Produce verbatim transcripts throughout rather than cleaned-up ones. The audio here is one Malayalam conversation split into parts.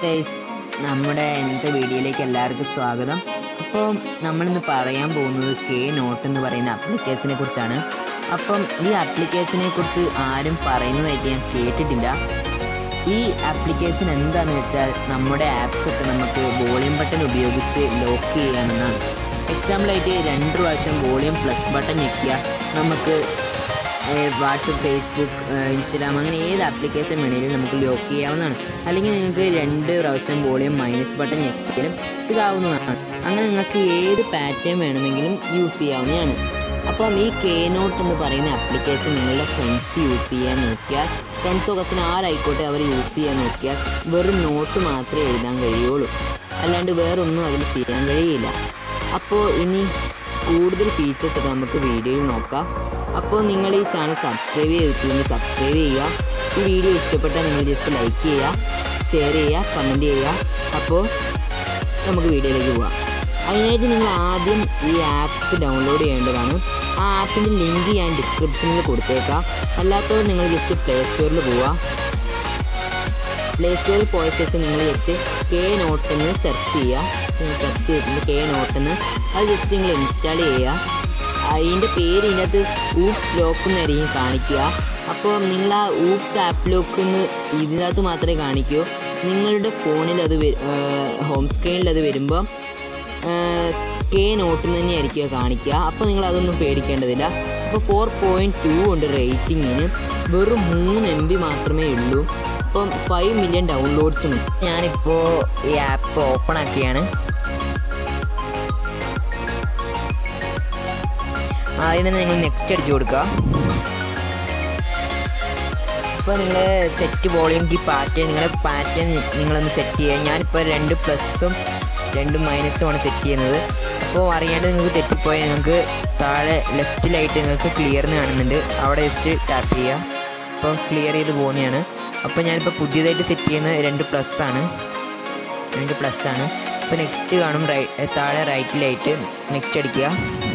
ഗൈസ്, നമ്മുടെ ഇന്നത്തെ വീഡിയോയിലേക്ക് എല്ലാവർക്കും സ്വാഗതം. അപ്പോൾ നമ്മളിന്ന് പറയാൻ പോകുന്നത് കെ നോട്ട് എന്ന് പറയുന്ന ആപ്ലിക്കേഷനെ കുറിച്ചാണ്. അപ്പം ഈ ആപ്ലിക്കേഷനെ കുറിച്ച് ആരും പറയുന്നതായിട്ട് ഞാൻ കേട്ടിട്ടില്ല. ഈ ആപ്ലിക്കേഷൻ എന്താണെന്ന് വെച്ചാൽ നമ്മുടെ ആപ്സൊക്കെ നമുക്ക് വോളിയം ബട്ടൺ ഉപയോഗിച്ച് ലോക്ക് ചെയ്യാമെന്നാണ്. എക്സാമ്പിളായിട്ട് രണ്ട് പ്രാവശ്യം വോളിയം പ്ലസ് ബട്ടൺ ഞെക്കിയാൽ നമുക്ക് വാട്സപ്പ്, ഫേസ്ബുക്ക്, ഇൻസ്റ്റാഗ്രാം അങ്ങനെ ഏത് ആപ്ലിക്കേഷൻ വേണമെങ്കിലും നമുക്ക് ലോക്ക് ചെയ്യാവുന്നതാണ്. അല്ലെങ്കിൽ നിങ്ങൾക്ക് രണ്ട് പ്രാവശ്യം വോളിയം മൈനസ് ബട്ടൺ ഞെക്കിയാലും ഇതാവുന്നതാണ്. അങ്ങനെ നിങ്ങൾക്ക് ഏത് പാറ്റേൺ വേണമെങ്കിലും യൂസ് ചെയ്യാവുന്നതാണ്. അപ്പം ഈ കെ നോട്ട് എന്ന് പറയുന്ന ആപ്ലിക്കേഷൻ നിങ്ങളുടെ ഫ്രണ്ട്സ് യൂസ് ചെയ്യാൻ നോക്കിയാൽ, ഫ്രണ്ട്സോ കസിന് ആരായിക്കോട്ടെ അവർ യൂസ് ചെയ്യാൻ നോക്കിയാൽ വെറും നോട്ട് മാത്രമേ എഴുതാൻ കഴിയുള്ളൂ, അല്ലാണ്ട് വേറൊന്നും അതിൽ ചെയ്യാൻ കഴിയില്ല. അപ്പോൾ ഇനി കൂടുതൽ ഫീച്ചേഴ്സൊക്കെ നമുക്ക് വീഡിയോയിൽ നോക്കാം. അപ്പോൾ നിങ്ങൾ ഈ ചാനൽ സബ്സ്ക്രൈബ് ചെയ്തിട്ടില്ലെങ്കിൽ സബ്സ്ക്രൈബ് ചെയ്യുക. ഈ വീഡിയോ ഇഷ്ടപ്പെട്ടാൽ നിങ്ങൾ ജസ്റ്റ് ലൈക്ക് ചെയ്യുക, ഷെയർ ചെയ്യുക, കമൻറ്റ് ചെയ്യുക. അപ്പോൾ നമുക്ക് വീഡിയോയിലേക്ക് പോകാം. അതിനായിട്ട് നിങ്ങൾ ആദ്യം ഈ ആപ്പ് ഡൗൺലോഡ് ചെയ്യേണ്ടതാണ്. ആ ആപ്പിൻ്റെ ലിങ്ക് ഞാൻ ഡിസ്ക്രിപ്ഷനിൽ കൊടുത്തേക്കാം. അല്ലാത്തവർ നിങ്ങൾ ജസ്റ്റ് പ്ലേ സ്റ്റോറിൽ പോവുക. പ്ലേ സ്റ്റോറിൽ പോയ ശേഷം നിങ്ങൾ ജസ്റ്റ് കെ നോട്ട് എന്ന് സെർച്ച് ചെയ്യുക. സെർച്ച് ചെയ്തിട്ട് കെ നോട്ട് എന്ന് അത് ജസ്റ്റ് നിങ്ങൾ ഇൻസ്റ്റാൾ ചെയ്യുക. അതിൻ്റെ പേര് ഇതിനകത്ത് ഊപ്സ് ലോക്ക് എന്നായിരിക്കും കാണിക്കുക. അപ്പോൾ നിങ്ങൾ ആ ഊപ്സ് ആപ്പ് ലോക്ക് എന്ന് ഇതിനകത്ത് മാത്രമേ കാണിക്കൂ. നിങ്ങളുടെ ഫോണിൽ അത് ഹോം സ്ക്രീനിൽ അത് വരുമ്പോൾ കെ നോട്ട് തന്നെയായിരിക്കും കാണിക്കുക. അപ്പോൾ നിങ്ങൾ അതൊന്നും പേടിക്കേണ്ടതില്ല. അപ്പോൾ ഫോർ പോയിൻറ്റ് ടു ഉണ്ട് റേറ്റിങ്ങിന്. വെറും മൂന്ന് എം ബി മാത്രമേ ഉള്ളൂ. അപ്പം ഫൈവ് മില്യൺ ഡൗൺലോഡ്സും. ഞാനിപ്പോൾ ഈ ആപ്പ് ഓപ്പൺ ആക്കിയാണ്. ആദ്യം തന്നെ നിങ്ങൾ നെക്സ്റ്റ് അടിച്ചു കൊടുക്കുക. ഇപ്പോൾ നിങ്ങൾ സെറ്റ് വോളിയം കീ പാറ്റേൺ നിങ്ങളുടെ പാറ്റേൺ നിങ്ങളൊന്ന് സെറ്റ് ചെയ്യുക. ഞാനിപ്പോൾ രണ്ട് പ്ലസും രണ്ട് മൈനസുമാണ് സെറ്റ് ചെയ്യുന്നത്. അപ്പോൾ അറിയാണ്ട് നിങ്ങൾക്ക് തെറ്റിപ്പോയാൽ നിങ്ങൾക്ക് താഴെ ലെഫ്റ്റിലായിട്ട് നിങ്ങൾക്ക് ക്ലിയർ എന്ന് കാണുന്നുണ്ട്, അവിടെ ജസ്റ്റ് ടാപ്പ് ചെയ്യുക. അപ്പോൾ ക്ലിയർ ചെയ്ത് പോകുന്നതാണ്. അപ്പോൾ ഞാനിപ്പോൾ പുതിയതായിട്ട് സെറ്റ് ചെയ്യുന്നത് രണ്ട് പ്ലസ് ആണ് രണ്ട് പ്ലസ് ആണ് ഇപ്പോൾ നെക്സ്റ്റ് കാണും റൈറ്റ് താഴെ റൈറ്റിലായിട്ട് നെക്സ്റ്റ് അടിക്കുക.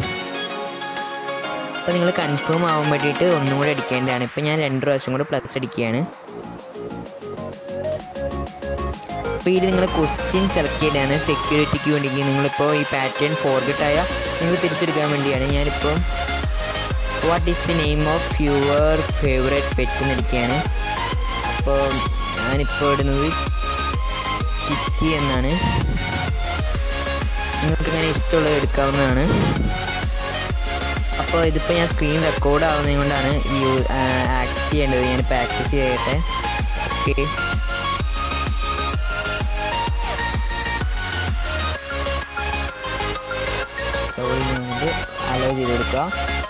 അപ്പോൾ നിങ്ങൾ കൺഫേം ആവാൻ വേണ്ടിയിട്ട് ഒന്നും കൂടെ അടിക്കേണ്ടതാണ്. ഇപ്പോൾ ഞാൻ രണ്ട് പ്രാവശ്യം കൂടെ പ്ലസ് അടിക്കുകയാണ്. അപ്പോൾ ഇതിൽ നിങ്ങൾ ക്വസ്റ്റ്യൻ സെലക്ട് ചെയ്യേണ്ടതാണ് സെക്യൂരിറ്റിക്ക് വേണ്ടി. നിങ്ങളിപ്പോൾ ഈ പാറ്റേൺ ഫോർഗെറ്റ് ആയാൽ നിങ്ങൾക്ക് തിരിച്ചെടുക്കാൻ വേണ്ടിയാണ്. ഞാനിപ്പോൾ what is the name of your favourite pet എന്നിരിക്കുകയാണ്. അപ്പോൾ ഞാനിപ്പോൾ ഇടുന്നത് കിറ്റി എന്നാണ്. നിങ്ങൾക്കിങ്ങനെ ഇഷ്ടമുള്ളത് എടുക്കാവുന്നതാണ്. അപ്പോൾ ഇതിപ്പോൾ ഞാൻ സ്ക്രീൻ റെക്കോർഡ് ആവുന്നത് കൊണ്ടാണ് ഈ ആക്സസ് ചെയ്യേണ്ടത്. ഞാനിപ്പോൾ ആക്സസ് ചെയ്യട്ടെ. ഓക്കെ, അലോ ചെയ്ത് കൊടുക്കുക.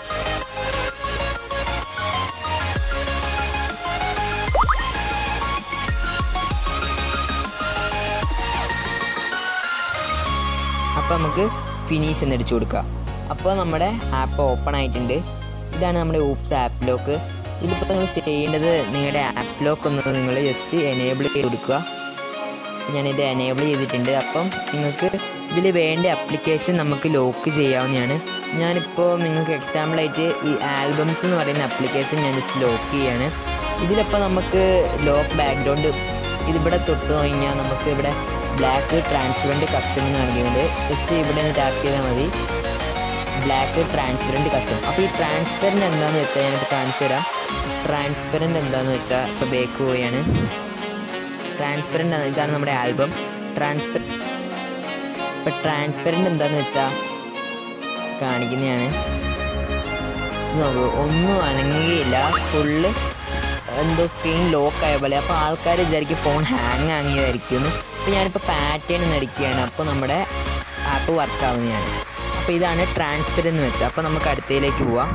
അപ്പോൾ നമുക്ക് ഫിനിഷ് എന്നടിച്ചു കൊടുക്കുക. അപ്പോൾ നമ്മുടെ ആപ്പ് ഓപ്പൺ ആയിട്ടുണ്ട്. ഇതാണ് നമ്മുടെ ഊപ്സ് ആപ്പ് ലോക്ക്. ഇതിപ്പോൾ നിങ്ങൾ ചെയ്യേണ്ടത് നിങ്ങളുടെ ആപ്പ് ലോക്ക് ഒന്ന് നിങ്ങൾ ജസ്റ്റ് എനേബിൾ ചെയ്ത് കൊടുക്കുക. ഞാനിത് എനേബിൾ ചെയ്തിട്ടുണ്ട്. അപ്പം നിങ്ങൾക്ക് ഇതിൽ വേണ്ട ആപ്ലിക്കേഷൻ നമുക്ക് ലോക്ക് ചെയ്യാവുന്നതാണ്. ഞാനിപ്പോൾ നിങ്ങൾക്ക് എക്സാമ്പിളായിട്ട് ഈ ആൽബംസ് എന്ന് പറയുന്ന ആപ്ലിക്കേഷൻ ഞാൻ ജസ്റ്റ് ലോക്ക് ചെയ്യുകയാണ്. ഇതിലപ്പോൾ നമുക്ക് ലോക്ക് ബാക്ക്ഗ്രൗണ്ട് ഇതിവിടെ തൊട്ട് കഴിഞ്ഞാൽ നമുക്ക് ഇവിടെ ബ്ലാക്ക് ട്രാൻസ്പെറൻറ്റ് കസ്റ്റം എന്ന് കാണിക്കുന്നുണ്ട്. ജസ്റ്റ് ഇവിടെ നിന്ന് ടാപ്പ് ചെയ്താൽ മതി. Black transparent custom. അപ്പോൾ ഈ ട്രാൻസ്പെറൻറ്റ് എന്താണെന്ന് വെച്ചാൽ ഞാനിപ്പോൾ കാണിച്ചു തരാം. ട്രാൻസ്പെറൻറ്റ് എന്താണെന്ന് വെച്ചാൽ ഇപ്പോൾ ബേക്ക് പോവുകയാണ്. ട്രാൻസ്പെറൻറ്റ് ഇതാണ് നമ്മുടെ ആൽബം. ട്രാൻസ്പെർ ഇപ്പോൾ ട്രാൻസ്പെറൻറ്റ് എന്താണെന്ന് വെച്ചാൽ കാണിക്കുന്നതാണ്. നോക്കൂ, ഒന്നും അനങ്ങുകയില്ല, ഫുള്ള് എന്തോ സ്ക്രീൻ ലോക്ക് ആയ പോലെ. അപ്പോൾ ആൾക്കാർ വിചാരിക്കും ഫോൺ ഹാങ് ആങ്ങിയതായിരിക്കും. അപ്പോൾ ഞാനിപ്പോൾ പാറ്റേൺ ഒന്ന് അടിക്കുകയാണ്. അപ്പോൾ നമ്മുടെ ആപ്പ് വർക്ക് ആവുന്നതാണ്. അപ്പോൾ ഇതാണ് ട്രാൻസ്പെറൻറ്റ് എന്ന് വെച്ചാൽ. അപ്പോൾ നമുക്ക് അടുത്തയിലേക്ക് പോവാം.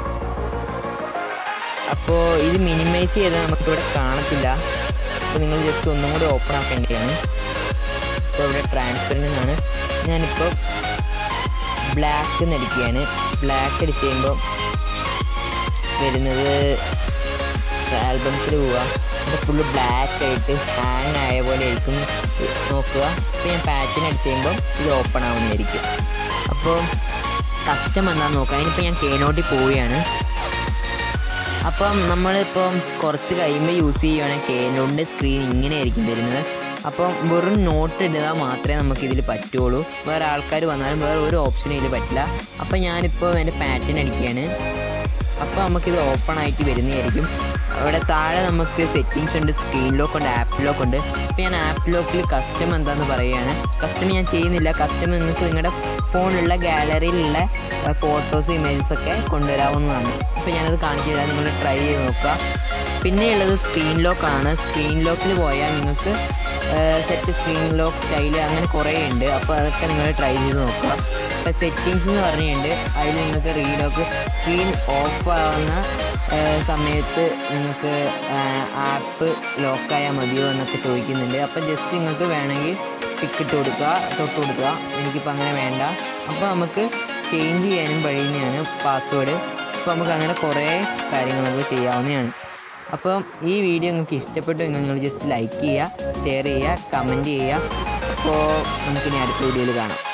അപ്പോൾ ഇത് മിനിമൈസ് ചെയ്താൽ നമുക്കിവിടെ കാണത്തില്ല. അപ്പോൾ നിങ്ങൾ ജസ്റ്റ് ഒന്നും കൂടി ഓപ്പൺ ആക്കേണ്ടതാണ്. അപ്പോൾ ഇവിടെ ട്രാൻസ്പെറൻറ്റ് എന്നാണ്. ഞാനിപ്പോൾ ബ്ലാക്ക് എന്ന് അടിക്കുകയാണ്. ബ്ലാക്ക് അടിച്ച് കഴിയുമ്പോൾ വരുന്നത് ആൽബംസിൽ പോവുക. അപ്പോൾ ഫുള്ള് ബ്ലാക്ക് ആയിട്ട് ഹാങ് ആയ പോലെ ആയിരിക്കും നോക്കുക. അപ്പോൾ ഞാൻ പാറ്റേൺ അടിച്ച് കഴിയുമ്പോൾ ഇത് ഓപ്പൺ ആവുന്നതായിരിക്കും. അപ്പോൾ കസ്റ്റം എന്താണെന്ന് നോക്കാം. അതിനിപ്പോൾ ഞാൻ കെ നോട്ടിൽ പോവുകയാണ്. അപ്പം നമ്മളിപ്പം കുറച്ച് കഴിയുമ്പോൾ യൂസ് ചെയ്യുകയാണെങ്കിൽ കെ നോട്ടിൻ്റെ സ്ക്രീൻ ഇങ്ങനെ ആയിരിക്കും വരുന്നത്. അപ്പം വെറും നോട്ട് ഇടുക മാത്രമേ നമുക്കിതിൽ പറ്റുള്ളൂ. വേറെ ആൾക്കാർ വന്നാലും വേറെ ഒരു ഓപ്ഷനും ഇതിൽ പറ്റില്ല. അപ്പം ഞാനിപ്പോൾ എൻ്റെ പാറ്റേൺ അടിക്കുകയാണ്. അപ്പോൾ നമുക്കിത് ഓപ്പൺ ആയിട്ട് വരുന്നതായിരിക്കും. അവിടെ താഴെ നമുക്ക് സെറ്റിങ്സ് ഉണ്ട്, സ്ക്രീൻ ലോക്ക് ഉണ്ട്, ആപ്പ് ലോക്ക് ഉണ്ട്. ഇപ്പോൾ ഞാൻ ആപ്പ് ലോക്കിൽ കസ്റ്റം എന്താണെന്ന് പറയുകയാണ്. കസ്റ്റം ഞാൻ ചെയ്യുന്നില്ല. കസ്റ്റം നിങ്ങൾക്ക് നിങ്ങളുടെ ഫോണിലുള്ള ഗാലറിയിലുള്ള ഫോട്ടോസ് ഇമേജസൊക്കെ കൊണ്ടുവരാവുന്നതാണ്. അപ്പോൾ ഞാനത് കാണിക്കുക, നിങ്ങൾ ട്രൈ ചെയ്ത് നോക്കുക. പിന്നെയുള്ളത് സ്ക്രീൻ ലോക്കാണ്. സ്ക്രീൻ ലോക്കിൽ പോയാൽ നിങ്ങൾക്ക് സെറ്റ് സ്ക്രീൻ ലോക്ക് സ്റ്റൈൽ അങ്ങനെ കുറേ ഉണ്ട്. അപ്പോൾ അതൊക്കെ നിങ്ങൾ ട്രൈ ചെയ്ത് നോക്കുക. ഇപ്പോൾ സെറ്റിങ്സ് എന്ന് പറഞ്ഞിട്ടുണ്ട്, അതിൽ നിങ്ങൾക്ക് റീലോക്ക് സ്ക്രീൻ ഓഫ് ആവുന്ന സമയത്ത് നിങ്ങൾക്ക് ആപ്പ് ലോക്കായാൽ മതിയോ എന്നൊക്കെ ചോദിക്കുന്നുണ്ട്. അപ്പം ജസ്റ്റ് നിങ്ങൾക്ക് വേണമെങ്കിൽ ടിക്ക് ഇട്ട് കൊടുക്കുക, തൊട്ട് കൊടുക്കുക. എനിക്കിപ്പോൾ അങ്ങനെ വേണ്ട. അപ്പോൾ നമുക്ക് ചേഞ്ച് ചെയ്യാനും കഴിയുന്നതാണ് പാസ്വേഡ്. അപ്പോൾ നമുക്ക് അങ്ങനെ കുറേ കാര്യങ്ങൾ നമുക്ക് ചെയ്യാവുന്നതാണ്. അപ്പം ഈ വീഡിയോ നിങ്ങൾക്ക് ഇഷ്ടപ്പെട്ടെങ്കിൽ നിങ്ങൾ ജസ്റ്റ് ലൈക്ക് ചെയ്യുക, ഷെയർ ചെയ്യുക, കമൻറ്റ് ചെയ്യുക. അപ്പോൾ നമുക്കിനി അടുത്ത വീഡിയോയിൽ കാണാം.